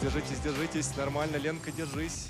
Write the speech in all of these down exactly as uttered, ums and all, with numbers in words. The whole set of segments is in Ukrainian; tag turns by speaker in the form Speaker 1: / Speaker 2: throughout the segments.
Speaker 1: держитесь, держитесь. Нормально, Ленка, держись.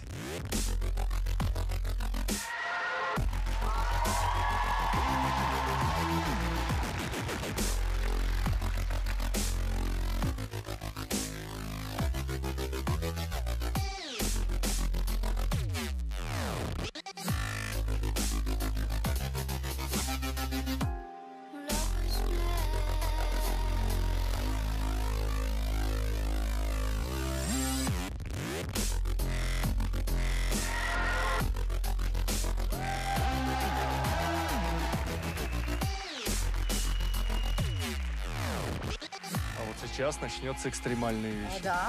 Speaker 1: Сейчас начнется экстремальная вещь.
Speaker 2: А, да?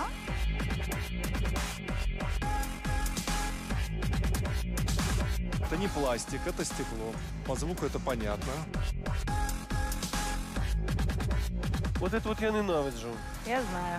Speaker 1: Это не пластик, это стекло. По звуку это понятно.
Speaker 3: Вот это вот я ненавиджу.
Speaker 2: Я знаю.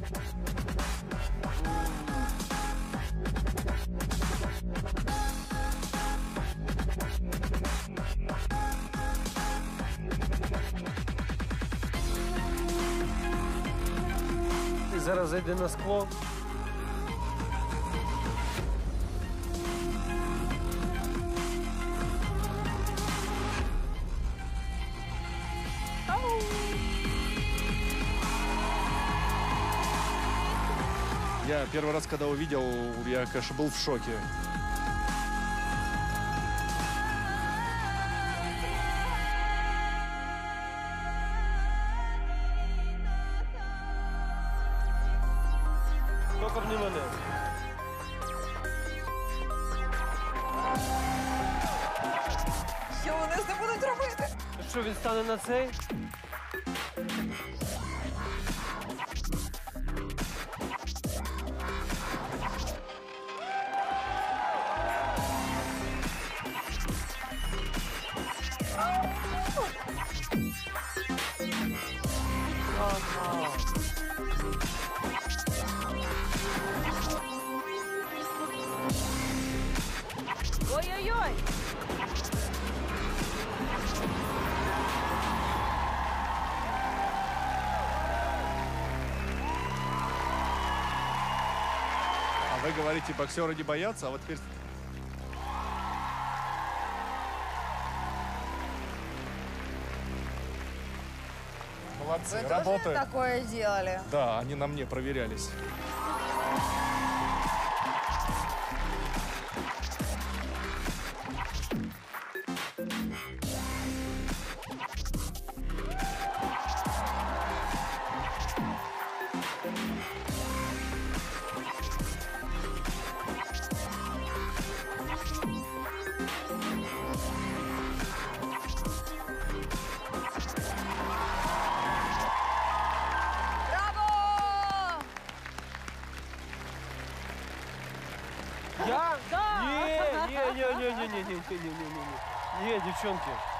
Speaker 3: Ти зараз зайди на скло.
Speaker 1: Я первый раз, когда увидел, я, конечно, был в шоке.
Speaker 3: Тільки б не мене.
Speaker 2: Що вони з ним будуть робити?
Speaker 3: Що, він стане на цей?
Speaker 2: Ой-ой-ой!
Speaker 1: А вы говорите, боксеры не боятся, а вот теперь... Молодцы,
Speaker 2: Вы тоже
Speaker 1: работают.
Speaker 2: такое делали?
Speaker 1: Да, они на мне проверялись.
Speaker 3: Я?
Speaker 2: Да!
Speaker 3: Ні, ні, ні, ні, ні, ні, ні, ні, ні, ні, ні, ні, ні, дівчонки.